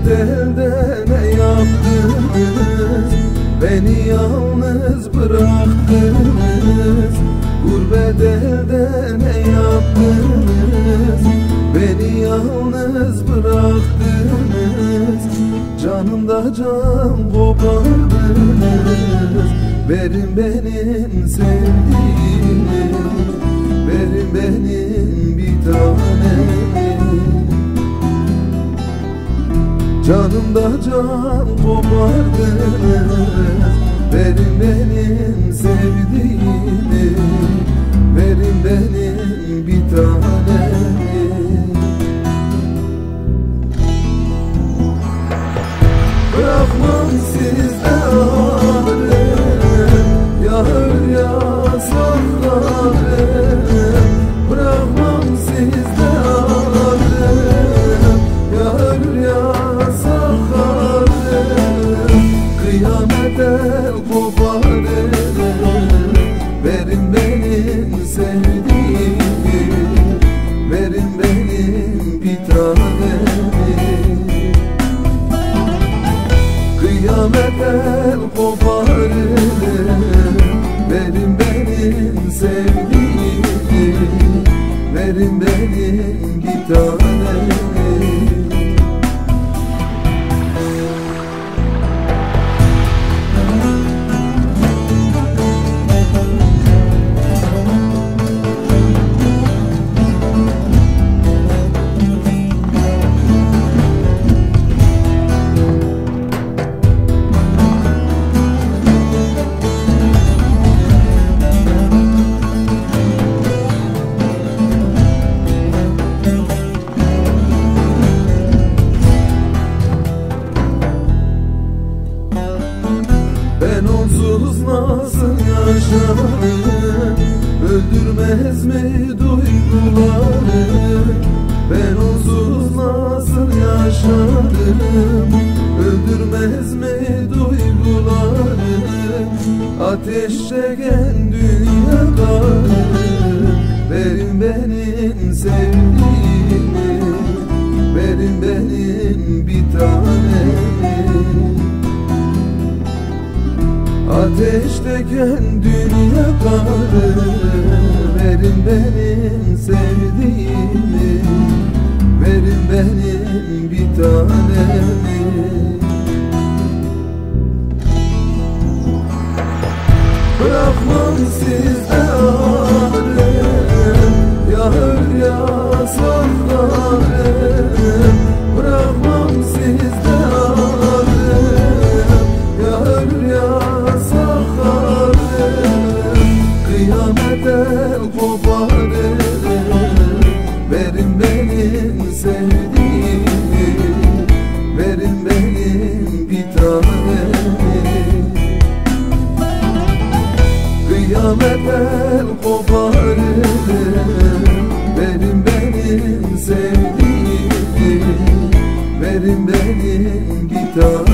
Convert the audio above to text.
elde ne yaptınız? Beni yalnız bıraktınız. Gurbet elde ne yaptınız? Beni yalnız bıraktınız. Canımda can kopardınız. Verin benim sevdiğimi, verin benim bir tanemi. Canımda can kopardınız. Verin benim sevdiğimi, verin benim bir tanemi. Bırakmam sizde ağrım, ya öl ya saklarım. Bırakmam sizde ağrım, ya öl ya saklarım. Kıyamete koparırım. Verin benim sevdiğimi, verin benim bir tanemi. Kıyamete koparırım. Verin benim sevdiğimi, verin benim bir tanemi. Ben onsuz nasıl yaşarım? Öldürmez mi duyguları? Ben onsuz nasıl yaşarım? Öldürmez mi duyguları? Ateş çeken dünya karı. Verin benim sevdiğimi, verin benim bir tanemi. Ateşteken dünya karı. Verin benim sevdiğimi, verin benim bir tanemi. Bırakmam sizde ağrım, ya öl ya saklarım. Bırakmam sizde ağrım, ya öl ya saklarım. Kıyamete koparırım. Verin benim sevdiğimi, verin benim bir tanemi. Kıyamete koparırım. Verin benim sevdiğimi, verin benim bir tanemi.